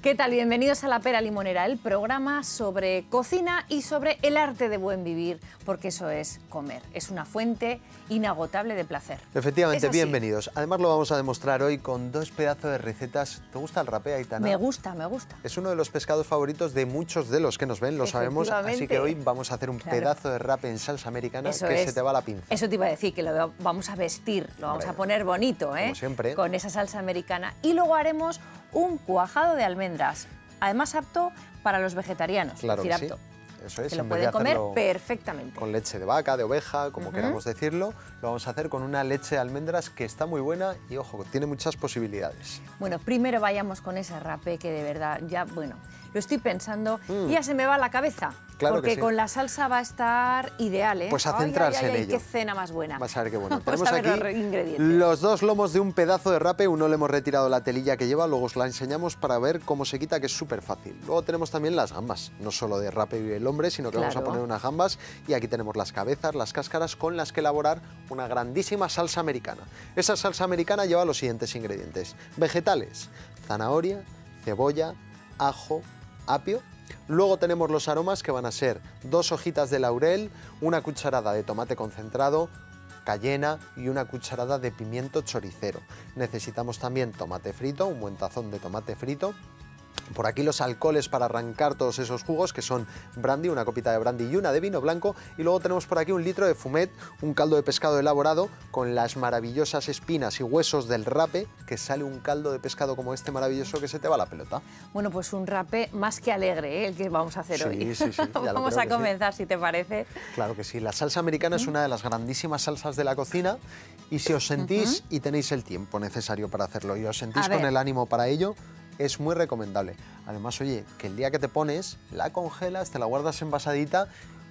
¿Qué tal? Bienvenidos a La Pera Limonera, el programa sobre cocina y sobre el arte de buen vivir, porque eso es comer, es una fuente inagotable de placer. Efectivamente, bienvenidos. Además lo vamos a demostrar hoy con dos pedazos de recetas. ¿Te gusta el rapé, Aitana? Me gusta, me gusta. Es uno de los pescados favoritos de muchos de los que nos ven, lo sabemos, así que hoy vamos a hacer un pedazo de rapé en salsa americana se te va la pinza. Eso te iba a decir, que lo vamos a vestir, lo vamos a poner bonito, como siempre, con esa salsa americana. Y luego haremos un cuajado de almendras, además apto para los vegetarianos. Claro es decir, que apto. Sí. Eso es, que lo pueden comer perfectamente. Con leche de vaca, de oveja, como queramos decirlo, lo vamos a hacer con una leche de almendras que está muy buena y, ojo, tiene muchas posibilidades. Bueno, primero vayamos con ese rapé que de verdad ya, bueno, lo estoy pensando y ya se me va la cabeza. Claro porque que sí. Con la salsa va a estar ideal, ¿eh? Pues a centrarse en ello. ¡Qué cena más buena! Vas a ver qué bueno. Vamos Tenemos a ver aquí los ingredientes. los dos lomos de un pedazo de rape. Uno le hemos retirado la telilla que lleva, luego os la enseñamos para ver cómo se quita, que es súper fácil. Luego tenemos también las gambas. No solo de rape vive el hombre, sino que vamos a poner unas gambas. Y aquí tenemos las cabezas, las cáscaras, con las que elaborar una grandísima salsa americana. Esa salsa americana lleva los siguientes ingredientes. Vegetales: zanahoria, cebolla, ajo, apio. Luego tenemos los aromas, que van a ser 2 hojitas de laurel, una cucharada de tomate concentrado, cayena y una cucharada de pimiento choricero. Necesitamos también tomate frito, un buen tazón de tomate frito. Por aquí los alcoholes para arrancar todos esos jugos, que son brandy, una copita de brandy y una de vino blanco. Y luego tenemos por aquí 1 litro de fumet, un caldo de pescado elaborado con las maravillosas espinas y huesos del rape, que sale un caldo de pescado como este maravilloso que se te va la pelota. Bueno, pues un rape más que alegre, ¿eh? El que vamos a hacer hoy. Sí, Vamos a comenzar, si te parece. Claro que sí. La salsa americana es una de las grandísimas salsas de la cocina, y si os sentís y tenéis el tiempo necesario para hacerlo y os sentís con el ánimo para ello, es muy recomendable. Además, oye, que el día que te pones, la congelas, te la guardas envasadita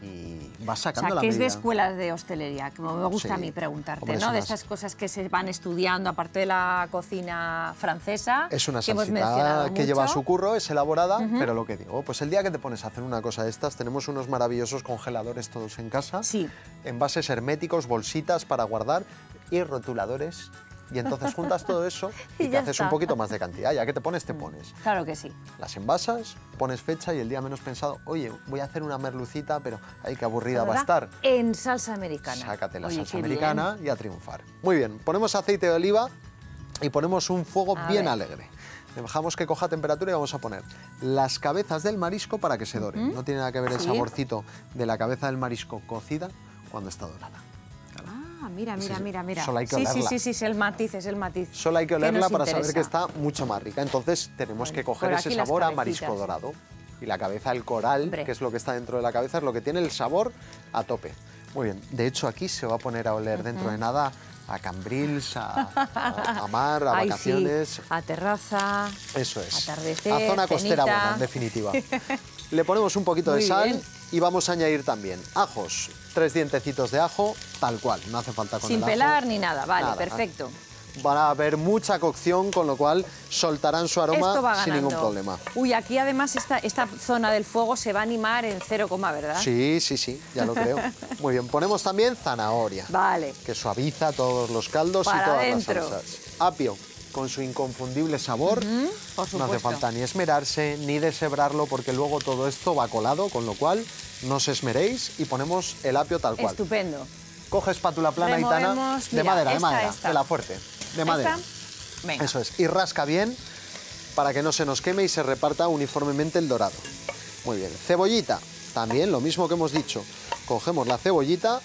y vas sacando la medida. Que es de escuelas de hostelería, como me gusta a mí preguntarte, hombre, ¿no? De esas cosas que se van estudiando, aparte de la cocina francesa. Es una que hemos salsita mencionado que mucho. lleva su curro, es elaborada, pero lo que digo, pues el día que te pones a hacer una cosa de estas, tenemos unos maravillosos congeladores todos en casa, envases herméticos, bolsitas para guardar y rotuladores. Y entonces juntas todo eso y te haces un poquito más de cantidad. Ya que te pones, te pones. Claro que sí. Las envasas, pones fecha y el día menos pensado, oye, voy a hacer una merlucita, pero ay, qué aburrida va a estar. En salsa americana. Sácate la salsa americana y a triunfar. Muy bien, ponemos aceite de oliva y ponemos un fuego bien alegre. Dejamos que coja temperatura y vamos a poner las cabezas del marisco para que se doren. No tiene nada que ver el saborcito de la cabeza del marisco cocida cuando está dorada. Mira. Solo hay que olerla. Sí, es el matiz, Solo hay que olerla para saber que está mucho más rica. Entonces tenemos que coger ese sabor a marisco dorado. Y la cabeza, el coral, que es lo que está dentro de la cabeza, es lo que tiene el sabor a tope. Muy bien, de hecho aquí se va a poner a oler dentro de nada a cambrils, a mar, a vacaciones. A terraza. Eso es. Atardecer, a zona costera cenita. buena, en definitiva. Le ponemos un poquito de sal y vamos a añadir también ajos. 3 dientecitos de ajo, tal cual, no hace falta con el ajo. Sin pelar ni nada, vale, perfecto. Van a haber mucha cocción, con lo cual soltarán su aroma sin ningún problema. Uy, aquí además esta zona del fuego se va a animar en 0, ¿verdad? Sí, ya lo creo. Muy bien, ponemos también zanahoria. Vale. Que suaviza todos los caldos y todas las salsas. Apio, con su inconfundible sabor. Por supuesto. No hace falta ni esmerarse, ni deshebrarlo, porque luego todo esto va colado, con lo cual no os esmeréis y ponemos el apio tal cual. Estupendo. Coge espátula plana, Aitana, de madera, de la fuerte, de madera. Venga. Eso es, y rasca bien para que no se nos queme y se reparta uniformemente el dorado. Muy bien, cebollita, también lo mismo que hemos dicho. Cogemos la cebollita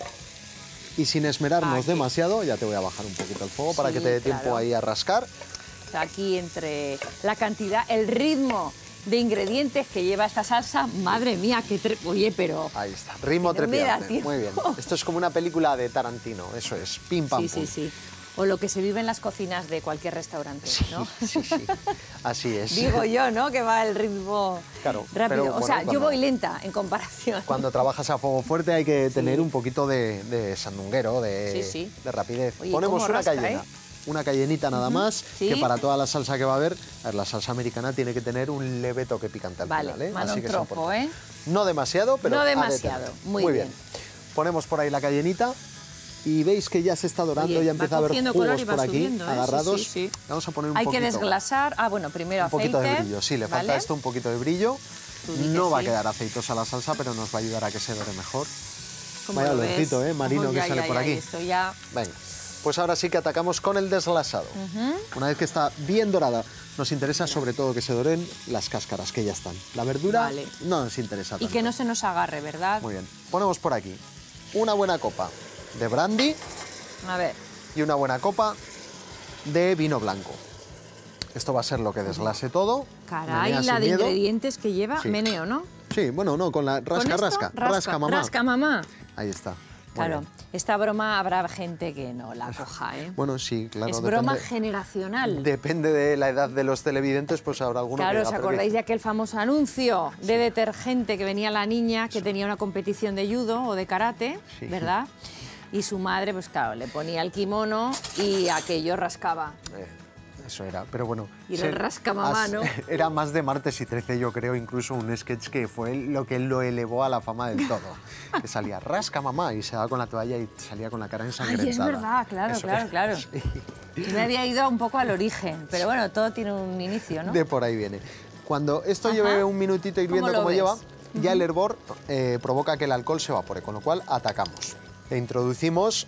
y sin esmerarnos demasiado, ya te voy a bajar un poquito el fuego para que te dé tiempo ahí a rascar. Aquí entre la cantidad, el ritmo de ingredientes que lleva esta salsa, madre mía, oye, pero... Ahí está, ritmo trepidante, muy bien. Esto es como una película de Tarantino, eso es, pim pam pum. Sí. O lo que se vive en las cocinas de cualquier restaurante, ¿no? Sí, así es. Digo yo, ¿no? Que va el ritmo rápido. Pero, o sea, yo voy lenta en comparación. Cuando trabajas a fuego fuerte hay que tener un poquito de sandunguero, de rapidez. Oye, ponemos una rasca, cayena. Una cayenita nada más, que para toda la salsa que va a haber, la salsa americana tiene que tener un leve toque picante al final, ¿eh? Así que un tropo, ¿eh? No demasiado, pero no demasiado, muy bien. Ponemos por ahí la cayenita Y veis que ya se está dorando, Oye, ya empieza a haber jugos por aquí, subiendo, ¿eh? agarrados. Sí, sí. Vamos a poner un Hay poquito. que desglasar. Ah, bueno, primero un poquito aceite. de brillo, sí, le falta ¿vale? esto un poquito de brillo. Tú di que No va a sí. quedar aceitosa la salsa, pero nos va a ayudar a que se dore mejor. ¿Cómo Vaya lo olorcito, ves? marino, que sale por aquí. Esto ya... Venga, pues ahora sí que atacamos con el desglasado. Una vez que está bien dorada, nos interesa sobre todo que se doren las cáscaras, que ya están. La verdura Vale. no nos interesa Y tanto. que no se nos agarre, ¿verdad? Muy bien. Ponemos por aquí una buena copa de brandy A ver. y una buena copa de vino blanco. Esto va a ser lo que desglase todo. Caray, Menea la sin de miedo. ingredientes que lleva, Sí. meneo, ¿no? Sí, bueno, no, con la rasca, ¿Con esto? rasca, mamá. Rasca, mamá. Ahí está. Muy Claro, bien. esta broma habrá gente que no la coja, ¿eh? Bueno, sí, claro. es broma generacional. Depende de la edad de los televidentes, pues habrá alguno Claro, que ¿os diga, acordáis de aquel famoso anuncio de detergente que venía la niña que tenía una competición de judo o de karate, Sí. ¿verdad? Y su madre, pues claro, le ponía el kimono y aquello rascaba. Eso era, pero bueno. Y era el rascamamá, ¿no? Era más de Martes y 13, yo creo, incluso un sketch que fue lo que lo elevó a la fama del todo. Que salía rasca mamá y se daba con la toalla y salía con la cara ensangrentada. Ay, es verdad, claro, Eso claro, es. claro. Sí. Yo me había ido un poco al origen, pero bueno, todo tiene un inicio, ¿no? De por ahí viene. Cuando esto Ajá. lleve un minutito hirviendo ¿Cómo lo como ves? lleva, ya el hervor provoca que el alcohol se evapore, con lo cual atacamos. E introducimos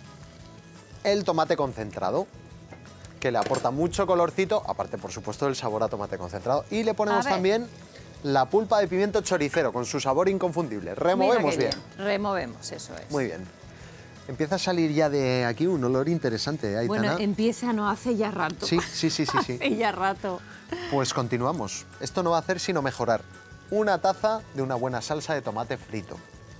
el tomate concentrado, que le aporta mucho colorcito, aparte por supuesto del sabor a tomate concentrado. Y le ponemos A ver. también la pulpa de pimiento choricero, con su sabor inconfundible. Removemos Mira bien. qué Removemos, eso es. Muy bien. Empieza a salir ya de aquí un olor interesante, Aitana. Bueno, empieza, no hace ya rato. Sí. Hace ya rato. Pues continuamos. Esto no va a hacer sino mejorar. Una taza de una buena salsa de tomate frito.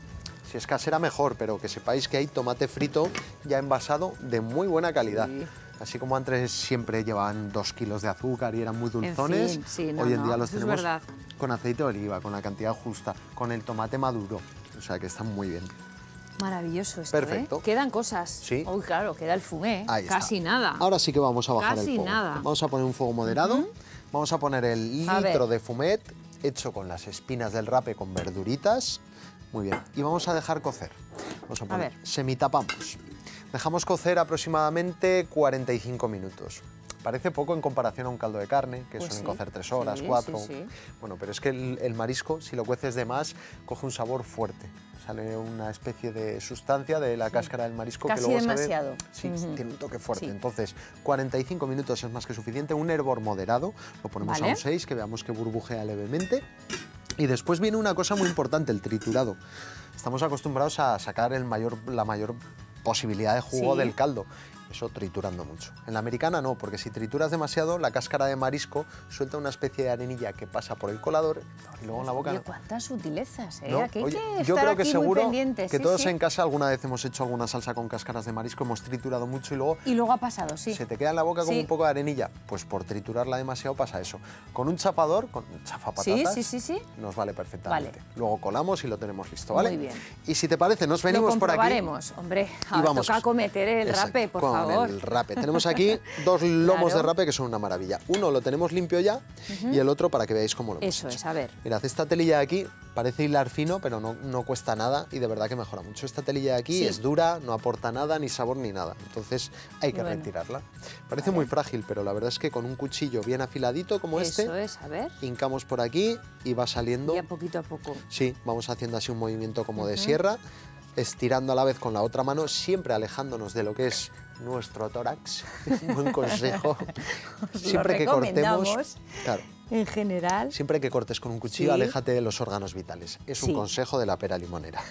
Si es casera, mejor, pero que sepáis que hay tomate frito ya envasado de muy buena calidad. Sí. Así como antes siempre llevaban 2 kilos de azúcar y eran muy dulzones, fin, sí, no, hoy en no, día los eso es tenemos verdad. con aceite de oliva, con la cantidad justa, con el tomate maduro. O sea que están muy bien. Maravilloso esto, Perfecto. ¿eh? Quedan cosas. Sí. Uy, claro, queda el fumé. Ahí está. Casi nada. Ahora sí que vamos a bajar Casi el fuego. nada. Vamos a poner un fuego moderado. Vamos a poner el A ver. litro de fumet hecho con las espinas del rape con verduritas. Muy bien. Y vamos a dejar cocer. Vamos a poner, ver. semitapamos. Dejamos cocer aproximadamente 45 minutos. Parece poco en comparación a un caldo de carne, que Pues suelen sí. cocer 3 horas, Sí, 4. sí, sí. Bueno, pero es que el marisco, si lo cueces de más, coge un sabor fuerte. Sale una especie de sustancia de la cáscara del marisco Casi que luego demasiado. Sí, Ujú. tiene un toque fuerte. Sí. Entonces, 45 minutos es más que suficiente. Un hervor moderado, lo ponemos Vale. a un 6, que veamos que burbujea levemente. Y después viene una cosa muy importante, el triturado. Estamos acostumbrados a sacar la mayor posibilidad de jugo Sí. del caldo. Eso triturando mucho. En la americana no, porque si trituras demasiado, la cáscara de marisco suelta una especie de arenilla que pasa por el colador y luego en la boca... Oye, cuántas sutilezas, ¿eh? ¿no? Aquí hay Oye, que yo estar creo que aquí muy seguro pendientes, que sí, todos sí. en casa alguna vez hemos hecho alguna salsa con cáscaras de marisco, hemos triturado mucho y luego Y luego ha pasado, sí. se te queda en la boca como Sí. un poco de arenilla. Pues por triturarla demasiado pasa eso. Con un chapador, con un chafapatatas, Sí. nos vale perfectamente. Vale. Luego colamos y lo tenemos listo, ¿vale? Muy bien. Y si te parece, nos Lo venimos por aquí. comprobaremos, hombre. Y Ahora vamos toca cometer el Exacto, rape, por con favor. el rape. Tenemos aquí 2 lomos Claro. de rape que son una maravilla. Uno lo tenemos limpio ya y el otro para que veáis cómo lo hemos Eso hecho. es, a ver. Mirad, esta telilla de aquí parece hilar fino, pero no cuesta nada y de verdad que mejora mucho. Esta telilla de aquí Sí. es dura, no aporta nada, ni sabor ni nada. Entonces hay que Bueno. retirarla. Parece muy frágil, pero la verdad es que con un cuchillo bien afiladito como Eso este, es, a ver. hincamos por aquí y va saliendo. Ya poquito a poco. Sí, vamos haciendo así un movimiento como de sierra, estirando a la vez con la otra mano, siempre alejándonos de lo que es nuestro tórax. Un buen consejo. Siempre que cortemos, recomendamos. claro, En general. siempre que cortes con un cuchillo, Sí. aléjate de los órganos vitales. Es un Sí. consejo de la pera limonera.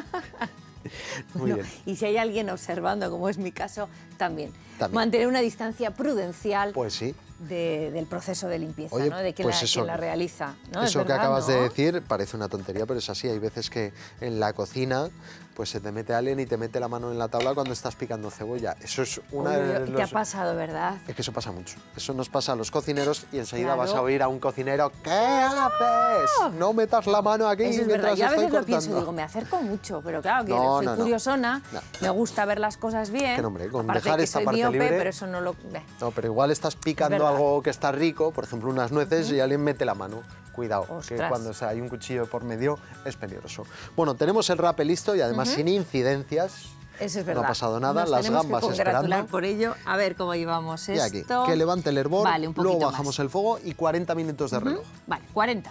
Muy No, bien. y si hay alguien observando, como es mi caso, también. También. Mantener una distancia prudencial Pues sí. del proceso de limpieza, Oye, ¿no? De quien, pues eso- quien la realiza. ¿no? Es Eso que verdad, acabas ¿no? de decir parece una tontería, pero es así. Hay veces que en la cocina pues se te mete alguien y te mete la mano en la tabla cuando estás picando cebolla. Eso es una Uy, de te ha pasado, ¿verdad? Es que eso pasa mucho. Eso nos pasa a los cocineros y enseguida Claro. vas a oír a un cocinero ¿qué haces? No metas la mano aquí Eso es verdad. mientras Yo a estoy veces lo cortando. pienso, digo, me acerco mucho, pero claro, que No, soy no, no. curiosona, No. me gusta ver las cosas bien. Que no, hombre, con Aparte dejar que esta soy parte miope, libre- pero eso no lo... No, pero igual estás picando verdad. algo que está rico, por ejemplo unas nueces, y alguien mete la mano. Cuidado, que Ostras. cuando hay un cuchillo por medio es peligroso. Bueno, tenemos el rape listo y además sin incidencias. Eso es verdad. No ha pasado nada, Nos las tenemos gambas que congratular esperando. por ello. A ver cómo llevamos Y aquí, esto. que levante el hervor, Vale, un luego poquito bajamos más. el fuego y 40 minutos de reloj. Vale, 40.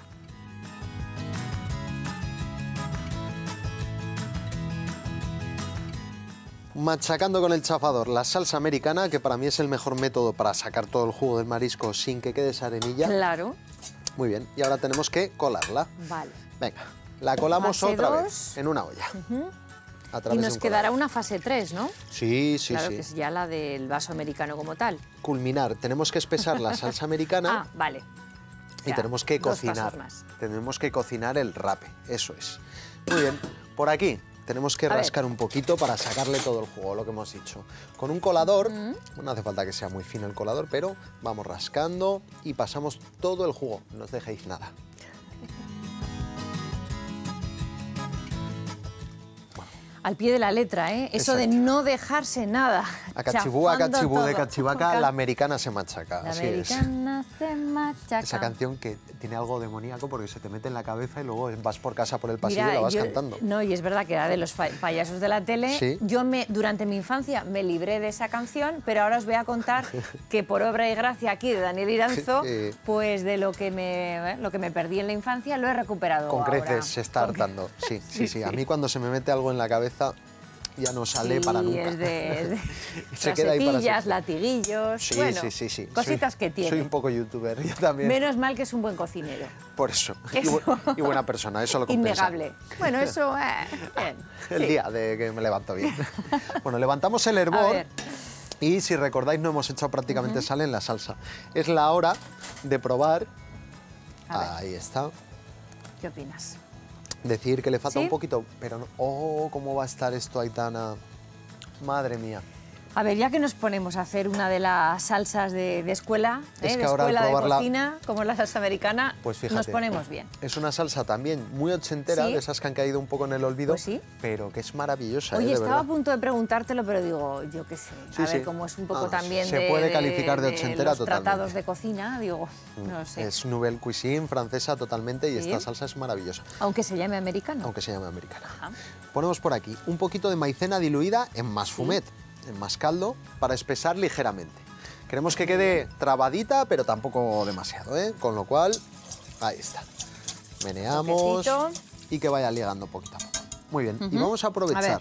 Machacando con el chafador la salsa americana, que para mí es el mejor método para sacar todo el jugo del marisco sin que quede esa arenilla. Claro. Muy bien, y ahora tenemos que colarla. Vale. Venga, la colamos Fase otra 2. vez en una olla. A Y través de nos un quedará colador. una fase 3, ¿no? Sí, sí, Claro, sí. que es ya la del vaso americano como tal. Culminar, tenemos que espesar la salsa americana. Ah, vale. Y Ya, tenemos que 2 cocinar. pasos más. Tenemos que cocinar el rape, eso es. Muy bien, por aquí tenemos que A ver. rascar un poquito para sacarle todo el jugo, lo que hemos dicho. Con un colador, no hace falta que sea muy fino el colador, pero vamos rascando y pasamos todo el jugo, no os dejéis nada. Al pie de la letra, ¿eh? Eso de Exacto. no dejarse nada. A cachibú, a chafando cachibú de todo. cachivaca, la americana se machaca, La así es. americana se machaca. Esa canción que tiene algo demoníaco porque se te mete en la cabeza y luego vas por casa por el pasillo Mira, y la vas yo- cantando. No, y es verdad que era de los payasos de la tele. Sí. Yo durante mi infancia me libré de esa canción, pero ahora os voy a contar que por obra y gracia aquí de Daniel Iranzo, Sí. pues de lo que me perdí en la infancia lo he recuperado Con ahora. creces se está hartando. Sí, sí, sí. A mí cuando se me mete algo en la cabeza ya no sale para nunca. Es de Se queda ahí para frasetillas, siempre. latiguillos, Sí, bueno, sí, sí, sí. cositas Soy- que tiene. Soy un poco youtuber, yo también. Menos mal que es un buen cocinero. Por eso. Eso. Y buena persona, eso lo compensa. Innegable. Bueno, eso, bien. El Sí. día de que me levanto bien. Bueno, levantamos el A hervor. ver. Y si recordáis, no hemos echado prácticamente sal en la salsa. Es la hora de probar. A ver. Ahí está. ¿Qué opinas? Decir que le falta ¿Sí? un poquito, pero no. Oh, cómo va a estar esto, Aitana. Madre mía. A ver, ya que nos ponemos a hacer una de las salsas de escuela, Es que de ahora al escuela de probarla- cocina, como es la salsa americana, Pues fíjate. nos ponemos bien. Es una salsa también muy ochentera, ¿Sí? de esas que han caído un poco en el olvido, Pues sí. pero que es maravillosa, Oye, de estaba a verdad. punto de preguntártelo, pero digo, yo qué sé, Sí, a ver, sí. como es un poco Vamos, también se de, puede calificar de ochentera los totalmente. tratados de cocina, digo, no sé. Es nouvelle cuisine francesa totalmente y Sí. esta salsa es maravillosa, Aunque se llame americano. aunque se llame americana. Ajá. Ponemos por aquí un poquito de maicena diluida en más fumet, en más caldo, para espesar ligeramente. Queremos que quede trabadita, pero tampoco demasiado, ¿eh? Con lo cual, ahí está. Meneamos Toquecito. y que vaya ligando poquito a poco. Muy bien, y Ujú. vamos a aprovechar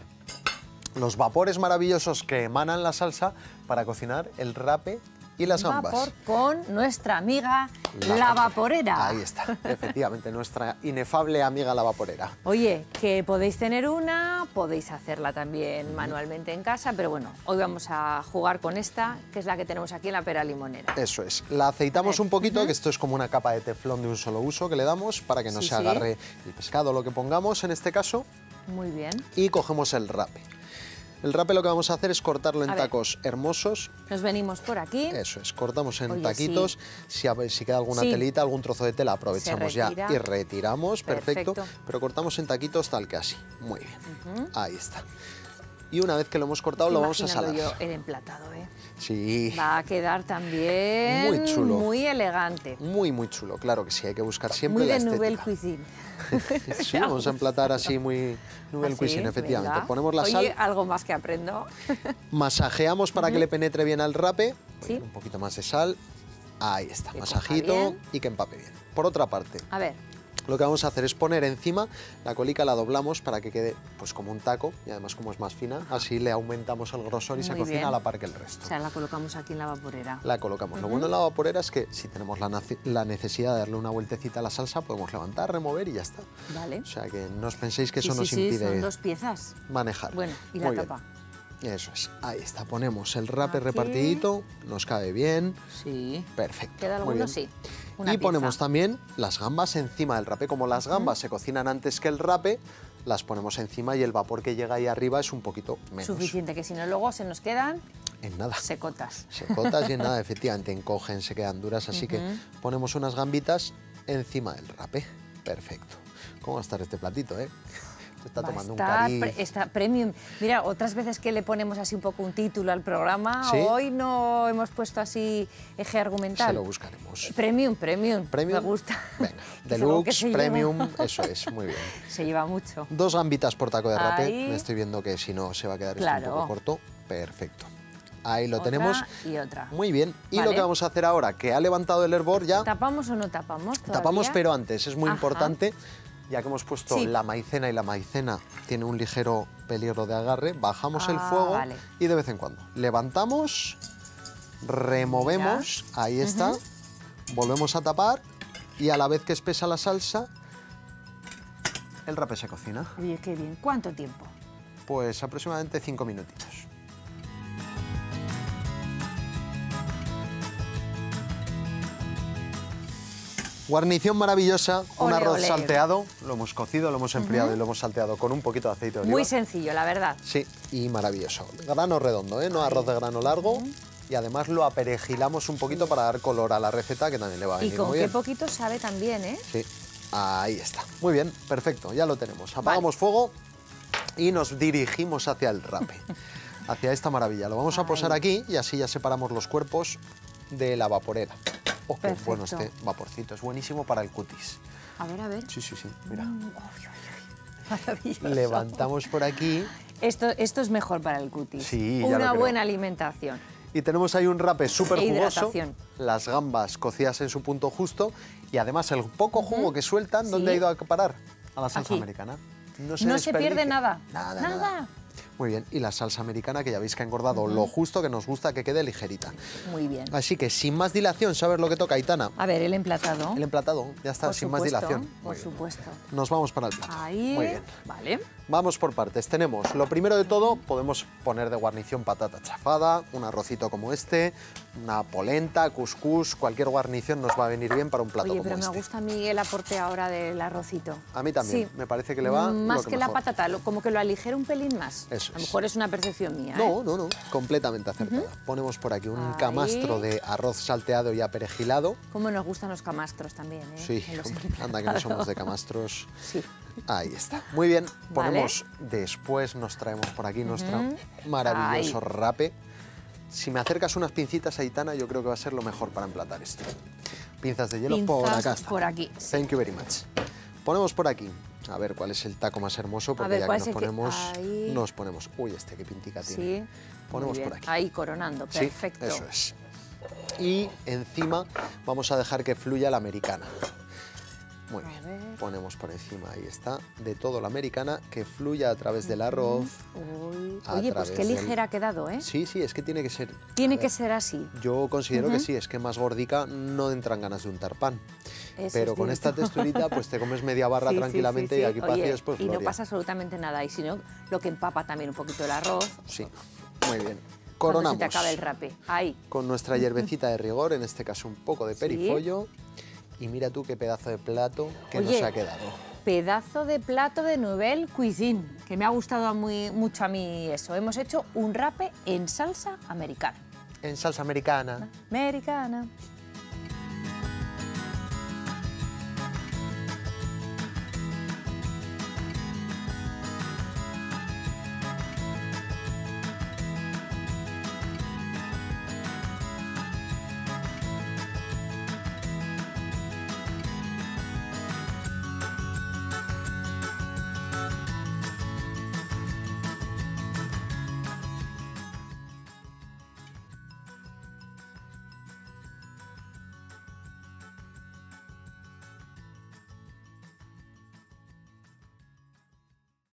los vapores maravillosos que emanan la salsa para cocinar el rape y las gambas. Vapor con nuestra amiga la vaporera. Ahí está, efectivamente, nuestra inefable amiga la vaporera. Oye, que podéis tener una, podéis hacerla también manualmente en casa, pero bueno, hoy vamos a jugar con esta, que es la que tenemos aquí en la pera limonera. Eso es. La aceitamos A ver, un poquito, que esto es como una capa de teflón de un solo uso que le damos para que no Sí, se sí. agarre el pescado, lo que pongamos en este caso, Muy bien. y cogemos el rape. El rape lo que vamos a hacer es cortarlo en A ver. tacos hermosos. Nos venimos por aquí. Eso es, cortamos en Oye, taquitos. Si queda alguna Sí. telita, algún trozo de tela, aprovechamos ya retira. y retiramos. Perfecto. Perfecto. Pero cortamos en taquitos tal que así. Muy bien. Ahí está. Y una vez que lo hemos cortado, Estoy lo vamos a imaginando salar. yo el emplatado, ¿eh? Sí. Va a quedar también Muy chulo. muy elegante. Muy, muy chulo. Claro que sí, hay que buscar siempre Muy la de estética. nouvelle cuisine. Sí, vamos a emplatar así muy nouvelle Así, cuisine, efectivamente. venga. Ponemos la Oye, sal, algo más que aprendo. masajeamos para que le penetre bien al rape. Sí. Un poquito más de sal. Ahí está, Que masajito coja bien. y que empape bien. Por otra parte, A ver, lo que vamos a hacer es poner encima la colica, la doblamos para que quede pues como un taco y además como es más fina, así le aumentamos el grosor y se Muy cocina bien. a la par que el resto. o sea, la colocamos aquí en la vaporera. La colocamos. Lo bueno en la vaporera es que si tenemos la necesidad de darle una vueltecita a la salsa, podemos levantar, remover y ya está. Vale. O sea que no os penséis que Sí, eso sí, nos sí, impide son 2 piezas. manejar. Bueno, y la Muy bien. tapa. Eso es, ahí está, ponemos el rape Aquí. repartidito, nos cabe bien, Sí. perfecto. ¿Queda muy alguno? bien. Sí. Y Una ponemos pieza. también las gambas encima del rape. Como las gambas se cocinan antes que el rape, las ponemos encima y el vapor que llega ahí arriba es un poquito menos. Suficiente, que si no luego se nos quedan En nada. secotas. Secotas y en nada, efectivamente, encogen, se quedan duras, así que ponemos unas gambitas encima del rape. Perfecto. ¿Cómo va a estar este platito, Se está Va a tomando un estar cariz. está premium. Mira, otras veces que le ponemos así un poco un título al programa, ¿Sí? hoy no hemos puesto así eje argumental. Se lo buscaremos. Premium. ¿Premium? Me gusta. Venga, Que es algo que deluxe, se lleva. premium, eso es, muy bien. Se lleva mucho. 2 gambitas por taco de rape. Ahí. Me estoy viendo que si no se va a quedar esto Claro. un poco corto. Perfecto. Ahí lo Otra tenemos. y otra. Muy bien. Y Vale. lo que vamos a hacer ahora, que ha levantado el hervor ya, ¿Tapamos o no tapamos todavía? tapamos pero antes, es muy Ajá. importante, ya que hemos puesto Sí. la maicena y la maicena tiene un ligero peligro de agarre, bajamos el Ah, fuego vale. y de vez en cuando levantamos, removemos, ahí está, volvemos a tapar y a la vez que espesa la salsa, el rape se cocina. Oye, qué bien. ¿Cuánto tiempo? Pues aproximadamente 5 minutitos. Guarnición maravillosa, un Ole, arroz ole. salteado, lo hemos cocido, lo hemos enfriado y lo hemos salteado con un poquito de aceite de oliva. Muy sencillo, la verdad. Sí, y maravilloso. Grano redondo, ¿eh? No arroz de grano largo. Y además lo aperejilamos un poquito para dar color a la receta, que también le va a Y venir con muy qué bien. poquito sabe también, ¿eh? Sí, ahí está. Muy bien, perfecto, ya lo tenemos. Apagamos fuego y nos dirigimos hacia el rape, hacia esta maravilla. Lo vamos a posar aquí y así ya separamos los cuerpos de la vaporera. Oh, qué Perfecto. bueno este vaporcito, es buenísimo para el cutis. A ver. Sí, mira. Maravilloso. Levantamos por aquí Esto es mejor para el cutis. Sí, ya lo Una creo. buena alimentación. y tenemos ahí un rape súper E jugoso, hidratación. las gambas cocidas en su punto justo y además el poco jugo que sueltan, ¿dónde Sí. ha ido a parar? A la salsa Aquí. americana. No se desperdicia. pierde nada. Nada. Muy bien, y la salsa americana que ya veis que ha engordado lo justo, que nos gusta que quede ligerita. Muy bien. Así que sin más dilación, ¿sabes lo que toca, Aitana? A ver, el emplatado. El emplatado, ya está, Por sin más supuesto, dilación. Por Muy bien. supuesto. Nos vamos para el plato. Ahí. Muy bien. Vale. Vamos por partes. Tenemos, lo primero de todo, podemos poner de guarnición patata chafada, un arrocito como este, una polenta, cuscús, cualquier guarnición nos va a venir bien para un plato Oye, como pero este. me gusta a mí el aporte ahora del arrocito. A mí también, Sí. me parece que le va Más lo que la mejor. patata, como que lo aligera un pelín más. Eso A lo es. mejor es una percepción mía. No, completamente acertada. Ponemos por aquí un Ahí. camastro de arroz salteado y aperejilado. Cómo nos gustan los camastros también, ¿eh? Sí, En los anda que no somos de emplazados. camastros. Sí. Ahí está. Muy bien, Vale. ponemos después, nos traemos por aquí nuestro maravilloso Ahí. rape. Si me acercas unas pincitas, Aitana, yo creo que va a ser lo mejor para emplatar esto. Pinzas de hielo por Pinzas acá. Está. por aquí, sí. Thank you very much. Ponemos por aquí. A ver cuál es el taco más hermoso, porque ver, ya ¿cuál que es nos el que- ponemos, ahí? nos ponemos. Uy, este qué pintica tiene. Sí. Ponemos Muy por bien. aquí. Ahí coronando, Sí, perfecto. eso es. Y encima vamos a dejar que fluya la americana. Muy A bien. ver. Ponemos por encima, ahí está, de todo la americana, que fluya a través del arroz. Uy. a Oye, pues qué través del- ligera ha quedado, ¿eh? Sí, es que tiene que ser... Tiene a que ver, ser así. Yo considero que sí, es que más gordica no entran ganas de untar pan. Eso Pero es con esta cierto. texturita pues te comes media barra Sí, sí, tranquilamente sí, y sí. aquí paz y Oye, después y no gloria. pasa absolutamente nada. Y si no, lo que empapa también un poquito el arroz. Sí, muy bien. Cuando Coronamos se te acabe el rape. Ahí. con nuestra hierbecita de rigor, en este caso un poco de peripollo. Y mira tú qué pedazo de plato que Oye, nos ha quedado. Pedazo de plato de Nouvelle Cuisine, que me ha gustado mucho a mí eso. Hemos hecho un rape en salsa americana. En salsa americana. Americana.